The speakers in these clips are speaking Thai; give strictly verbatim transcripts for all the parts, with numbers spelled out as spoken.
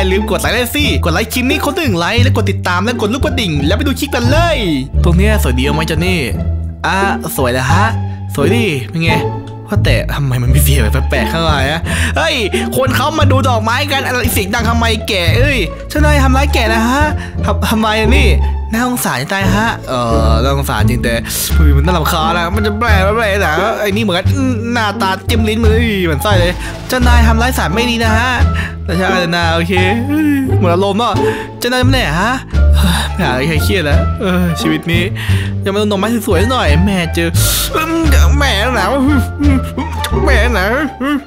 ลืมกดไลค์สิกดไลค์คลิปนี้คนหนึ่งไลค์แล้วกดติดตามแล้วกดลูกกระดิ่งแล้วไปดูคลิปกันเลยตรงนี้สวยดีไหมจอนนี่อ่ะสวยนะฮะสวยดิเป็นไงว่าแต่ทำไมมันมีเสียงแบบแปลกๆข้างในอะเฮ้ยคนเขามาดูดอกไม้กันอะไรเสียงดังทำไมแก่เอ้ยเจ้านายทำร้ายแก่นะฮะทำทำไมนี่น่าสงสารจะตายฮะเออน่าสงสารจริงแต่มันน่ารำคาญนะมันจะแปลกแปลกนะไอ้นี่เหมือนหน้าตาจิ้มลิ้นมือเหมือนไส้เลยเจ้านายทำร้ายสารไม่ดีนะฮะแต่ใช่แต่นาโอเคเหมือนอารมณ์เนาะเจ้านายมันแน่ฮะไม่หาใครเครียดแล้วเออชีวิตนี้ยังไม่ต้องนมไม้สวยๆหน่อยแม่เจอแม่หนาวแม่หนาว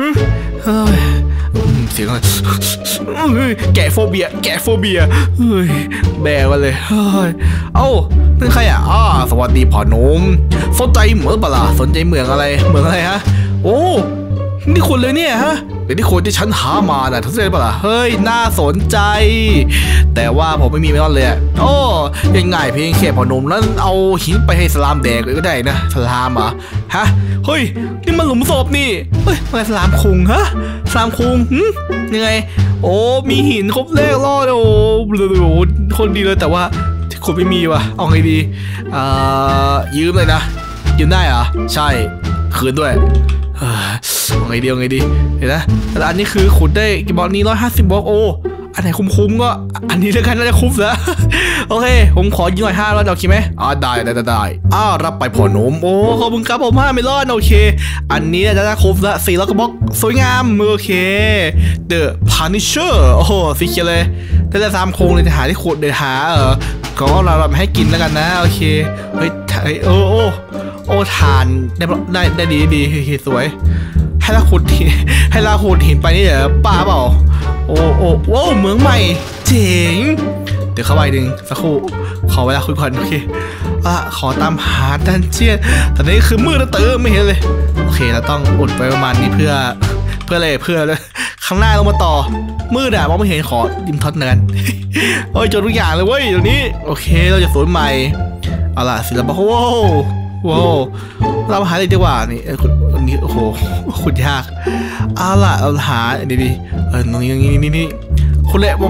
เสียงอะไรแกะโฟเบียแกะโฟเบียเฮ้ยแบกมาเลยเอ้านั่นใครอ่ะอ้าสวัสดีพ่อหนุ่มสนใจเหมืองปะล่ะสนใจเหมืองอะไรเหมืองอะไรฮะโอ้นี่คนเลยเนี่ยฮะเป็นที่คนที่ฉันหามาน่ะทุกเรื่องปะล่ะเฮ้ยน่าสนใจแต่ว่าผมไม่มีไม่รอดเลยโอ้ยังไงเพียงแค่พ่อหนุ่มนั้นเอาหินไปให้สลามแดกเลยก็ได้นะสลามอ่ะฮะเฮ้ยนี่มันหลุมศพนี่เฮ้ยอะไรสลามคุงฮะสลามคุงหืมยังไงโอ้มีหินครบเลขรอดโอ้โหคนดีเลยแต่ว่าคุณไม่มีว่ะเอาไงดีอ่ายืมเลยนะยืมได้เหรอใช่คืนด้วยเอาไงดีเอาไงดีเห็นนะแต่อันนี้คือขุดได้กี่บล็อกนี้ร้อยห้าสิบบล็อกโอ้อันไหนคุ้มๆก็อันนี้แล้วกันน่าจะคุ้มแล้วโอเคผมขอยืมหน่อยห้าร้อยโอเคไหมอ๋อได้ได้ได้อ้าวรับไปผ่อนนมโอ้ขอบคุณครับผมห้าไม่รอดโอเคอันนี้จะได้คุ้มละสี่ร้อยกบล็อกสวยงามโอเค The Punisher โอ้โหสีเขียวเลยได้แต่สามโครงเลยจะหาที่ขุดเดี๋ยวหาเออก็เราเราให้กินแล้วกันนะโอเคเฮ้ยโอ้โอ้โอ้ทานได้ได้ได้ดีดีสวยให้เราขุดให้เราขุดหินไปนี่เดี๋ยวป้าเปล่าโอ้โอ้โอ้เหมืองใหม่เจ๋งเดี๋ยวเข้าไปดึงสักครู่ขอเวลาคุยก่อนโอเคอ่ะขอตามหาดันเจียนตอนนี้คือมืดแล้วเติมไม่เห็นเลยโอเคเราต้องอุดไปประมาณนี้เพื่อเพื่ออะไรเพื่อเลยข้างหน้าลงมาต่อมืดอะมองไม่เห็นขอดิมท็อตเนินโอ้ยจนทุกอย่างเลยเว้ยเดี๋ยวนี้โอเคเราจะสวนใหม่เอาล่ะศิลปะว้าวว้าวเราหาอะไรดีกว่านี่คนนี้โอ้โหขุดยากเอาล่ะเราหาดีดีเออตรงนี้นี่นี่นี่คุณเละ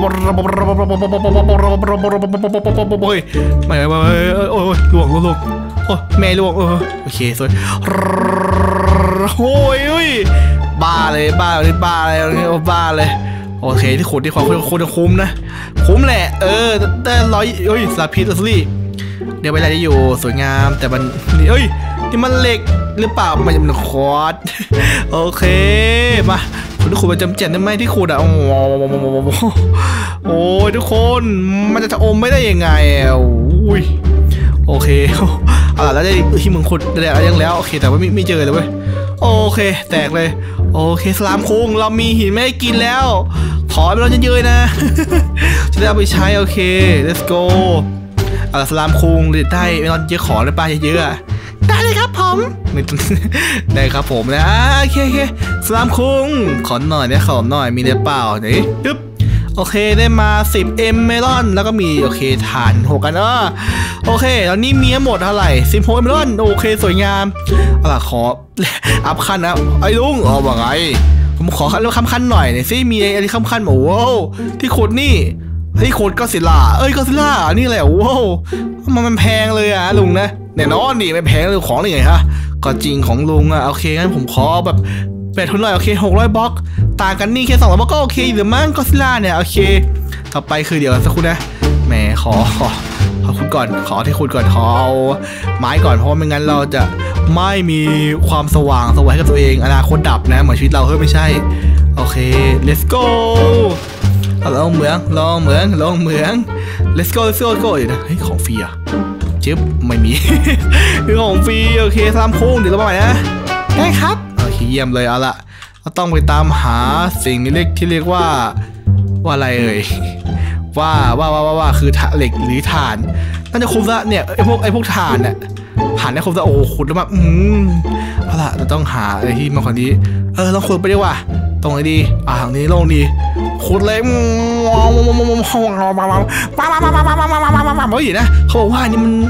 โอ้ยไม่ไม่โอ้ยล่วงล่วงโอ้แม่ล่วงโอเคสวยโอ้ยอุ้ยบ้าเลยบ้าเลยบ้าเลยบ้าเลยโอเคที่ขุดที่ความคุณจะคุ้มนะคุ้มแหละเออแต่ร้อยโอ้ยสาพิษสลี่เดี๋ยวไปได้อยู่สวยงามแต่มันเอ้ยนี่มันเหล็กหรือเปล่ามันเป็นคอร์ดโอเคมาคุณทุกคนมาจำเจ็ดได้ไหมที่ขุดอ่ะโอ้ยทุกคนมันจะอมไม่ได้ยังไงอุ้ยโอเคเอาล่ะแล้วได้ที่มึงขุดได้แล้วยังแล้วโอเคแต่ว่าไม่ไม่เจอเลยเว้ยโอเคแตกเลยโอเคสลามคุงเรามีหินไม่ได้กินแล้วขอไปเราเยอะๆนะจะได้เอาไปใช้โอเค let's go เอาสลามคุงได้ไม่ต้องเยอะขอเลยป้าเยอะๆได้เลยครับผมได้ครับผมนะโอเคโอเคสลามคุงขอหน่อยเนี่ยขอหน่อยมีได้เปล่าไหนปึ๊บโอเคได้มาสิบเอ็มเมลอนแล้วก็มีโอเคฐานหกกันเออโอเคตอนนี้มีหมดเท่าไหร่สิบหกเมลอนโอเคสวยงามเอาล่ะขออัพขั้นนะไอ้ลุงอ๋อว่าไงผมขอขั้นขั้นขั้นหน่อยเนี่ยซิมีอะไรขั้นขั้นโอ้โหที่ขุดนี่ที่ขุดก็ซิล่าเอ้ยก็ซิล่านี่แหละโว้มันมันแพงเลยอ่ะลุงนะแน่นอนนี่ไม่แพงเลยของนี่ไงฮะก็จริงของลุงอ่ะโอเคงั้นผมขอแบบแปดทุนหน่อยโอเคหกร้อยบล็อกต่างกันนี่แค่สองร้อยบล็อกก็โอเคหรือมั้งก็ซิล่าเนี่ยโอเคต่อไปคือเดี๋ยวสักครู่นะแหมขอขอขอคุณก่อนขอที่คุณก่อนขอเอาไม้ก่อนเพราะไม่งั้นเราจะไม่มีความสว่างสว่างให้กับตัวเองอนาคตดับนะเหมือนชีวิตเราเฮ้ยไม่ใช่โอเค let's go ลองเหมืองลองเหมืองลองเหมือง let's go let's go go เดี๋ยวนะเฮ้ยของฟรีอ่ะจิ๊บไม่มีคือของฟรีโอเคสามคุ้งเดี๋ยวเราไปใหม่นะได้ครับโอเคเยี่ยมเลยเอาละเราต้องไปตามหาสิ่งนี้เรียกที่เรียกว่าว่าอะไรเอ่ยว่าว่าว่าว่าคือเหล็กหรือถ่านน่าจะคุ้มละเนี่ยไอพวกไอพวกถ่านเนี่ยถ่านเนี่ยคุ้มละโอ้ขุดแล้วมาอืมเอาละเราต้องหาอะไรที่มากกว่านี้เออลองขุดไปดีกว่าตรงไหนดีอ่าทางนี้ลงดีขุดเลยเฮ้ยนะเขาบอกว่านี่มัน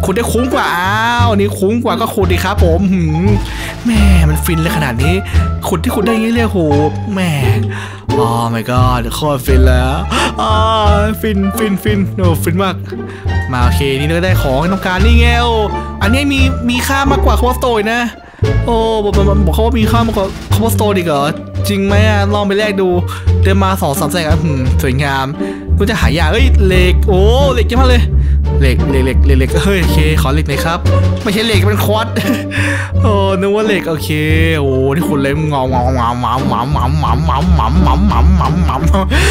ขุดได้คุ้มกว่าอ้าวนี่คุ้มกว่าก็ขุดดีครับผมแม่มันฟินเลยขนาดนี้ขุดที่ขุดได้งี้เรียกโหแม่อ๋อ my god โคตรฟินแล้วอ๋อฟินฟินฟินโอ้ฟินมากมาโอเคนี่เราได้ของต้องการนี่ไงโอ้อันนี้มีมีค่ามากกว่าคอสโตยนะโอ้บอกบอกเขาว่ามีค่ามากกว่าคอสโตยอีกเหรอจริงไหมอะลองไปแลกดูเดินมาสองสามแสนอ่ะสวยงามกูจะหายากเอ้ยเหล็กโอ้เหล็กเยอะมากเลยเหล็กเหล็กเหล็กเหล็กเฮ้ยโอเคขอเหล็กหน่อยครับไม่ใช่เหล็กเป็นควอตโอ้นึกว่าเหล็กโอเคโอ้ที่คุณเล่นงอมงอมงอมงอมงอมงอมงอมงอมงอมงอมงอมงอมงอมงอมงอมงอม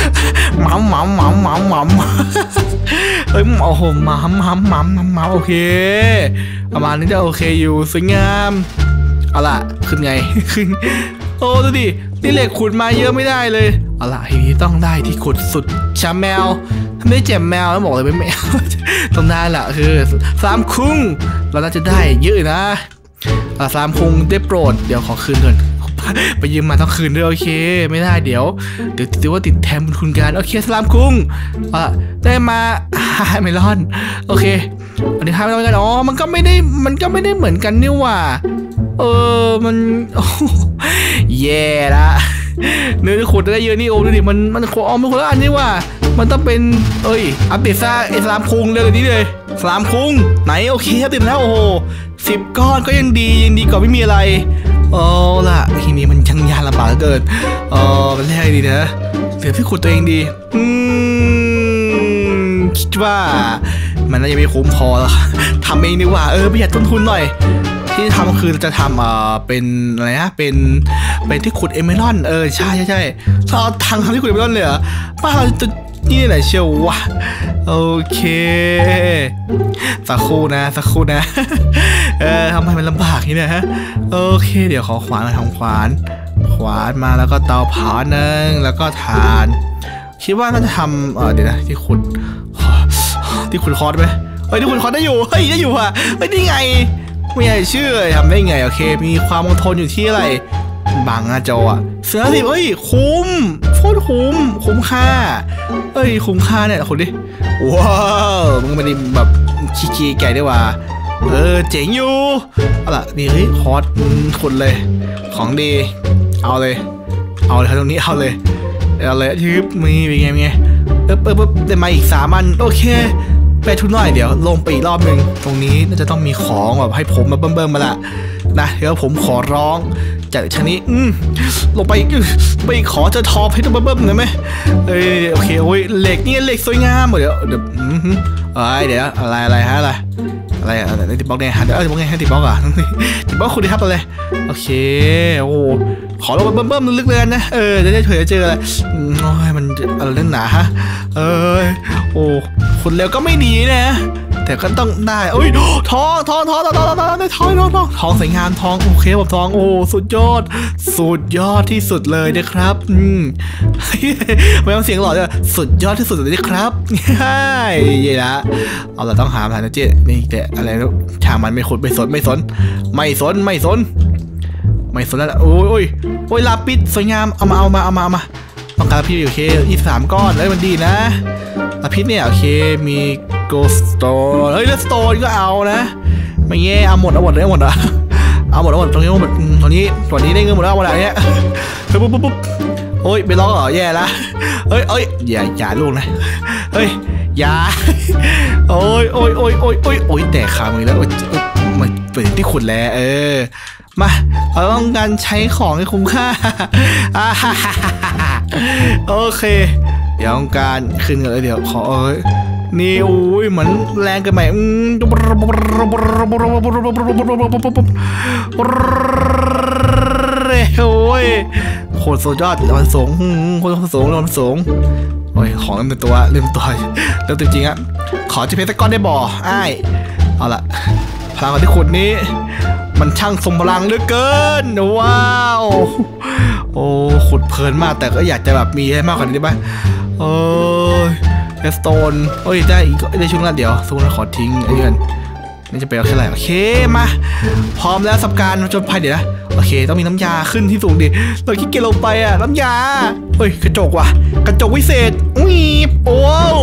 งอมเฮ้ยโอ้โหงอมงอมงอมงอมโอเคประมาณนี้จะโอเคอยู่สวยงามเอาล่ะขึ้นไงขึ้นโอ้ดูดินี่เหล็กขุดมาเยอะไม่ได้เลยเอาล่ะทีนี้ต้องได้ที่ขุดสุดชาแมวไม่แจ่มแมวแล้วบอกเลยไม่แมวต้องได้แหละคือสามคุ้งเราน่าจะได้เยอะนะสามคุ้งได้โปรดเดี๋ยวขอคืนก่อนไปยืมมาต้องคืนด้วยโอเคไม่ได้เดี๋ยวเดี๋ยวถือว่าติดแทนบุญคุณการโอเคสามคุ้งอ่ะได้มาไมลอนโอเคอันนี้ทำไม่ได้กันอ๋อมันก็ไม่ได้มันก็ไม่ได้เหมือนกันนี่ว่าเออมันแย่ละเนื้อที่ขุดได้เยอะนี่โอ้ดูดิมันมันขอเอาไม่คนละอันนี่ว่ามันต้องเป็นเอ้ยอัปเดตซะไอ้สลามคุงเลยนี้เลยสลามคุงไหนโอเคอัปเดตแล้วโอ้โหสิบก้อนก็ยังดียังดีกว่าไม่มีอะไรโอ้ล่ะทีนี้มันช่างยากลำบากเหลือเกินเออเป็นแรกดีนะเสือที่ขุดตัวเองดีอืมคิดว่ามันน่าจะไม่คุ้มพอแล้วทำเองดีกว่าเออประหยัดต้นทุนหน่อยที่ทำคือจะทำเอ่อเป็นอะไรนะเป็นเป็นที่ขุดเอเมอรัลเออใช่ใช่ใช่เราเอาทางทำที่ขุดเอเมอรัลเลยเหรอป้าเราจะนี่ไหนเชียววะโอเคสักครู่นะสักครู่นะเออทำให้มันลำบากนี่นะฮะโอเคเดี๋ยวขอขวานมาทำขวานขวานมาแล้วก็เตาเผาหนึ่งแล้วก็ถ่านคิดว่าน่าจะทำเออเดี๋ยวนะที่ขุดที่ขุดคอร์สไหมเฮ้ยที่ขุดคอร์สได้อยู่เฮ้ยได้อยู่อ่ะเฮ้ยนี่ไงไม่ใช่ชื่อทำได้ไงโอเคมีความอดทนอยู่ที่อะไรบางหน้าจออ่ะเสือสิเอ้ยคุ้มโคตรคุ้มคุ้มค่าเอ้ยคุ้มค่าเนี่ยคุณดิว้าวมึงไม่ได้แบบขี้ๆไก่ได้ว่าเออเจ๋งอยู่เอาล่ะนี่เฮ้ยคอร์สขุดเลยของดีเอาเลยเอาเลยตรงนี้เอาเลยเอาเลยทึบมีเป็นไงเป็นไงเอ๊บเอ๊บได้มาอีกสามอันโอเคไปทุนหน่อยเดี๋ยวลงไปอีกรอบหนึ่งตรงนี้น่าจะต้องมีของแบบให้ผมมาเบิ่มๆมาละนะเดี๋ยวผมขอร้องจากชนิดอืมลงไปไปขอจะทอเพชรเบิ่มๆหน่อยไหมเอ้ยโอเคโอ้ยเหล็กนี่เหล็กสวยงามเดี๋ยวเดี๋ยวอืมเอ้ยเดี๋ยวอะไรอะไรฮะอะไรอะไรอะไรติดบล็อกเนี่ยเดี๋ยวติดบล็อกไงติดบล็อกอ่ะติดบล็อกคุณดีครับอะไรโอเคโอ้ขอลงไปเบิ่มๆลึกๆเลยนะเออจะได้เผื่อเจออะไรโอ้ยมันอะไรเล่นหนาฮะเอ้ยโอ้คุณเร็วก็ไม่ดีนะแต่ก็ต้องได้โอ้ยทองทองทองทองทองทองทองทองทองทองทองสวยงามทองโอเคผมทองโอ้สุดยอดสุดยอดที่สุดเลยนะครับอืมไม่ต้องเสียงหล่อเลยสุดยอดที่สุดเลยนะครับใช่ยี่ละเอาเราต้องหาผ่านนะเจ๊นี่แต่อะไรช่างมันไม่ขุดไม่สนไม่สนไม่สนไม่สนไม่สนแล้วโอ้ยโอ้ยโอ้ยลาปิดสวยงามเอามาเอามาเอามาเอามาต้องการลาปิดโอเคยี่สิบสามก้อนเลยมันดีนะลาปิดเนี่ยโอเคมีโกสโตนเฮ้ยเลสโตนก็เอานะไม่แย่เอาหมดเอาหมดเลยหมดอ่ะเอาหมดเอาหมดตรงนี้หมดตอนนี้ตอนนี้ได้เงินหมดแล้วหมดอะไรเนี้ยเฮ้ยปุ๊บปุ๊บปุ๊บโอ้ยไปล็อกเหรอแย่ละเฮ้ยเอ้ยอย่าอย่าลูกนะเฮ้ยอย่าโอ้ยโอ้ยโอ้ยโอ้ยโอ้ยโอ้ยแต่ขามือแล้วมันเป็นที่ขุดแล้วเออมาเราต้องการใช้ของให้คุ้มค่าโอเคเดี๋ยวต้องการขึ้นกันเลยเดี๋ยวขอเอ้ยนี่โอ้ยเหมือนแรงกันไหมโอ้ยโคตรสุดยอดมันสูงโคตรสูงมันสูงโอ้ยของเริ่มตัวเริ่มตัวเริ่มจริงๆอ่ะขอจะเพชรตะก้อนได้บ่อไอ้เอาละพลังของที่ขุดนี้มันช่างทรงพลังเหลือเกินว้าวโอ้ขุดเพลินมากแต่ก็อยากจะแบบมีให้มากกว่านี้ได้ไหมเออเอสโตนโอ้ยได้อีกได้ช่วงนั้นเดี๋ยวสู้นะขอทิ้งไอ้เงินนี่จะไปเอาแค่ไหนโอเคมาพร้อมแล้วสับการจนภัยเดี๋ยวนะโอเคต้องมีน้ำยาขึ้นที่สูงดิเราขี้เกียจลงไปอ่ะน้ำยาเฮ้ยกระจกว่ะกระจกวิเศษอุ้ยโอ้เฮ้ย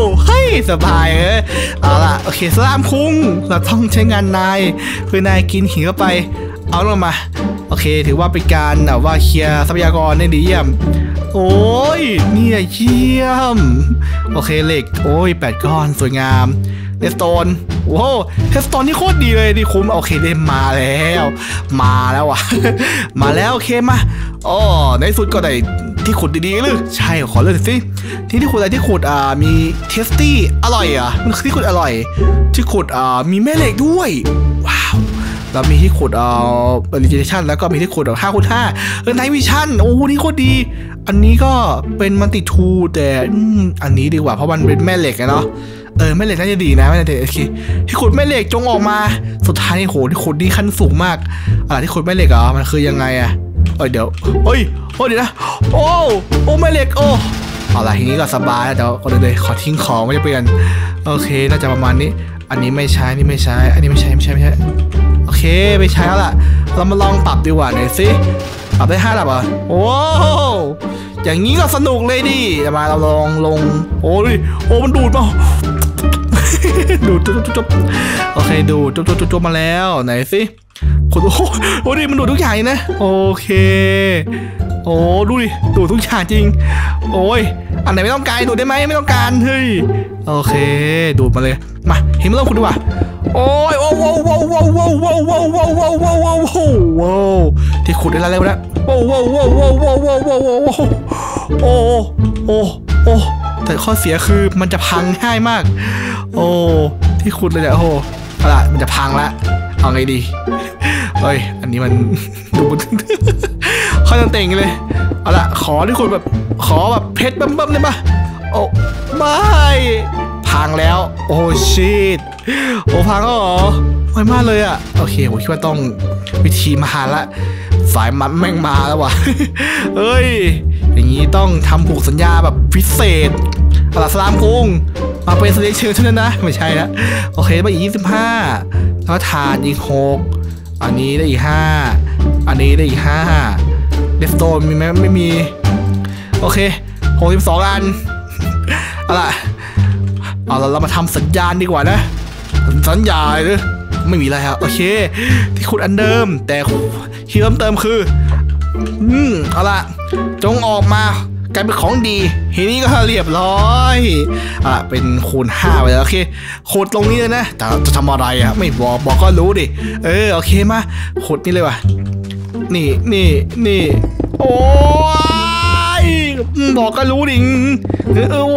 สบายเออเอาล่ะโอเคสลามคุ้งเราต้องใช้งานนายเพื่อนายกินหินเข้าไปเอาลงมาโอเคถือว่าเป็นการแบบว่าเคลียร์ทรัพยากรได้ดีเยี่ยมโอ้ยนี่เยี่ยมโอเคเหล็กโอ้ยแปดก้อนสวยงามเฮสโตนโอ้เฮสโตนนี่โคตรดีเลยดีคุ้มโอเคได้มาแล้วมาแล้วว่ะ มาแล้วโอเคมาอ๋อในสุดก็ได้ที่ขุดดีๆหรือใช่ขอเลือกสิที่ที่ขุดอะไรที่ขุดอ่ามีเทสตี้อร่อยอ่ะมันคือที่ขุดอร่อยที่ขุดอ่ามีแม่เหล็กด้วยว้าวแล้วมีที่ขุดเอ่อเรดิเจชั่นแล้วก็มีที่ขุดห้าคูณห้าเออไนท์วิชั่นโอ้นี่โคตรดีอันนี้ก็เป็นมัลติทูแต่อันนี้ดีกว่าเพราะมันเป็นแม่เหล็กเนาะเออแม่เหล็กน่าจะดีนะแม่เหล็กโอเคที่ขุดแม่เหล็กจงออกมาสุดท้ายนี่โหที่ขุดนี่ขั้นสูงมากอะไรที่ขุดแม่เหล็กอ่ะมันคือยังไงอ่ะเออเดี๋ยวเฮ้ยโอ้เดี๋ยวนะโอ้โอ้แม่เหล็กโอ้เอาล่ะทีนี้ก็สบายแล้วเดี๋ยวก็เลยขอทิ้งของไม่จะเปลี่ยนโอเคน่าจะประมาณนี้อันนี้ไม่ใช่นี่ไม่ใช่อันนี้ไม่ใช่ไม่ใช่ไม่ใช่โอเคไปใช้แล้วล่ะเรามาลองปรับดีกว่าหน่อยสิปรับได้ห้าระดับอ่ะโอ้อย่างนี้ก็สนุกเลยดิมาเราลองลงโอ้ยโอ้มันดูดมาดูดจุ๊บจุ๊บจุ๊บโอเคดูดจุ๊บจุ๊บจุ๊บมาแล้วไหนสิคุณโอ้โหดิมันดูดทุกอย่างนะโอเคโอ้ดูดิดูดทุกอย่างจริงโอ้ยอันไหนไม่ต้องการดูดได้ไหมไม่ต้องการเฮ้ยโอเคดูดมาเลยมาเห็นมันเริ่มคุณดูป่ะโอ้ยโอ้โหโอ้โหโอ้โหโอ้โหโอ้โหโอ้โหโอ้โหโอ้โหโอ้โหโอ้โหที่ขุดได้แล้วนะโอ้โหโอ้โหโอ้โหโอ้โหโอ้โหโอ้โหโอ้โหโอ้โหโอ้แต่ข้อเสียคือมันจะพังง่ายมากโอ้ที่ขุดเลยเนี่ยโอ้โหอะไรมันจะพังละเอาไงดีเฮ้ยอันนี้มันดูมันค่อยตั้งเต่งเลยเอาละขอที่ขุดแบบขอแบบเพชรบั้มๆได้ปะโอ้ไม่พังแล้วโอ้ชิตโอ้พังแล้วเหรอไม่มากเลยอ่ะโอเคผมคิดว่าต้องวิธีมาละสายมันแม่งมาแล้วว่ะเฮ้ยอย่างนี้ต้องทำผูกสัญญาแบบพิเศษตลาดสลามกุ้งมาเป็นสเตชันเท่านั้นนะไม่ใช่นะโอเคมาอีกยี่สิบห้าแล้วถาดอีกหกอันนี้ได้อีกห้าอันนี้ได้อีกห้าเดสโตนมีไหมไม่มีโอเคหกสิบสองอันเอาล่ะเอาเราเรามาทำสัญญาณดีกว่านะสัญญาหรือไม่มีอะไรครับโอเคที่ขุดอันเดิมแต่ที่เพิ่มเติมคืออืมเอาล่ะจงออกมากลายเป็นของดีทีนี้ก็เรียบร้อยอ่ะเป็นคูณห้าไปแล้วโอเคขุดตรงนี้เลยนะแต่จะทำอะไรอ่ะไม่บอกบอกก็รู้ดิเออโอเคมาขุดนี่เลยว่ะนี่นี่นี่โอ้ยบอกก็รู้ดิเออเออ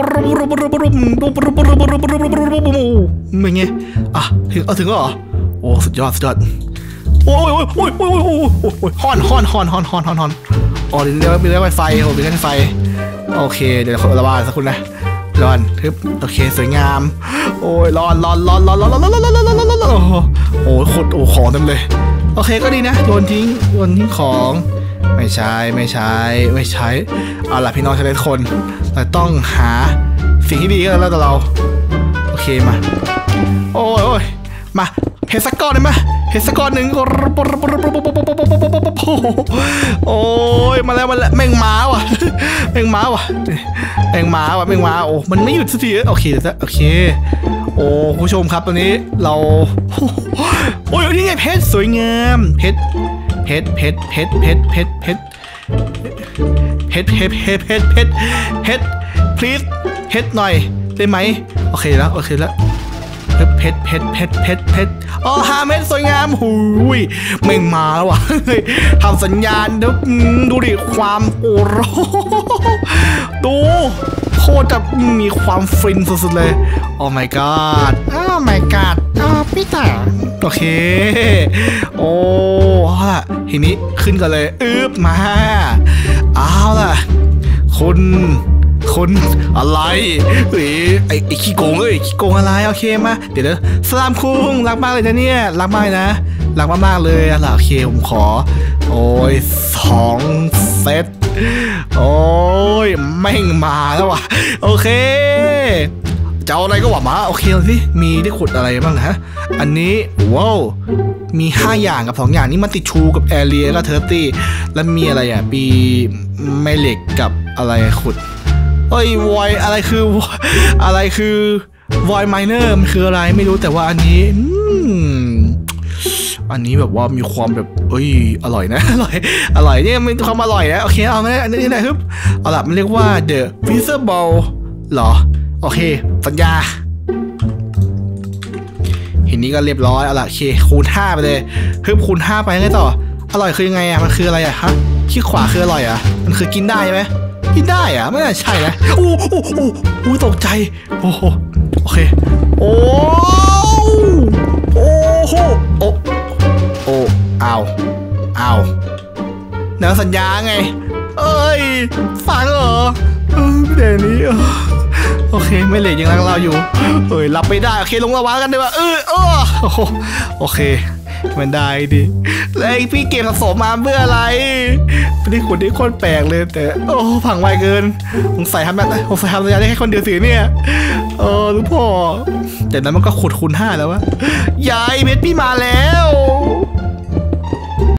เป็นไงอ่ะถึงเอาถึงแล้วเหรอโอ้สุดยอดสุดยอดโอ้ยโอ้ยโอ้ยโอ้ยโอ้ยโอ้ยฮอนฮอนฮอนฮอนฮอนฮอนฮอนอ๋อเดี๋ยวมีเรื่องไฟโอ้มีเรื่องไฟโอเคเดี๋ยวระบายสักคุณนะร้อนทึบโอเคสวยงามโอ้ยร้อนร้อนร้อนร้อนร้อนร้อนร้อนร้อนร้อนร้อนร้อนร้อนโอ้ขุดโอ้ของเต็มเลยโอเคก็ดีนะโยนทิ้งโยนทิ้งของไม่ใช่ไม่ใช่ไม่ใช่เอาล่ะพี่น้องชาวเลนคนเราต้องหาสิ่งที่ดีกันแล้วแต่เราโอเคมาโอ้ยโอ้ยมาเฮสก้อนได้ไหมเฮสก้อนหนึ่งโอ้ยมาแล้วมาแล้วแมงม้าว่ะแมงม้าว่ะแมงม้าว่ะแมงม้าโอ้มันไม่หยุดสักทีโอเคโอเคโอ้ผู้ชมครับตอนนี้เราโอ้ยนี่ไงเพชรสวยงามเพชรเพชรเพชรเพชรเพชรเพชรเพชรเพชรเพชรเพชรเพชรเพชรเพชร please เพชรหน่อยได้ไหมโอเคแล้วโอเคแล้วเพชรเพชรเพชรเพชรเพชรอ๋อห้าเม็ดสวยงามหูยแม่งมาแล้วว่ะทำสัญญาณดูดูดิความโอ้โหดูโคตรจะมีความฟินสุดๆเลยโอ้ my god อ้าว my god อ้าวพี่ตาโอเคโอ้ล่ะทีนี้ขึ้นกันเลยอึ๊บมาอ้าวล่ะคุณคนอะไรเฮ้ยไอ้ไอ้ขี้โกงเอ้ยขี้โกงอะไรโอเคมาเดี๋ยวเดี๋ยวสลามคุ้งรักมากเลยนะเนี่ยรักมากนะรักมากๆเลยอ่ะโอเคผมขอโอ้ยสองเซตโอ้ยแม่งมาแล้วว่ะโอเคจะเอาอะไรก็ว่ามาโอเคสิมีได้ขุดอะไรบ้างฮะอันนี้ว้าวมีห้าอย่างกับสองอย่างนี้มันติดชูกับแอเรียก็เทอร์ตี้แล้วมีอะไรอ่ะปีแม่เหล็กกับอะไรขุดเอ้ยวอยอะไรคืออะไรคือ void miner มันคืออะไรไม่รู้แต่ว่าอันนี้อันนี้แบบว่ามีความแบบเอ้ยอร่อยนะอร่อยอร่อยเนี่ยมีความอร่อยนะโอเคเอาไหมอันนี้ไหนครับเอาล่ะมันเรียกว่า the visible เหรอโอเคสัญญาเห็นนี้ก็เรียบร้อยเอาล่ะโอเคคูณห้าไปเลยเพิ่มคูณห้าไปไงต่ออร่อยคือยังไงอ่ะมันคืออะไรอ่ะฮะขี้ขวาคืออร่อยอ่ะมันคือกินได้ไหมกินได้อ่ะไม่น่าใช่นะโอ้โอ้โอ้โอ้ตกใจโอ้โหโอเคโอ้โอ้โหโอ้โอ้อ้าวอ้าวแนวสัญญาไงเอ้ยฟังเหรอเออเดี๋ยวนี้โอเคไม่เหลยยังรักเราอยู่เฮ้ยรับไม่ได้โอเคลงระวากันดีกว่าเออเออโอเคมันได้ดิแล้วไอพี่เกมสะสมมาเพื่ออะไรไม่ได้ขุดได้โคตรแปลกเลยแต่โอ้ผังไวเกินสงสัยทำแบบสงสัยทำสัญญาได้แค่คนเดียวสิเนี่ยเออรู้พอแต่นั้นมันก็ขุดคูณห้าแล้ววะยายเม็ดพี่มาแล้ว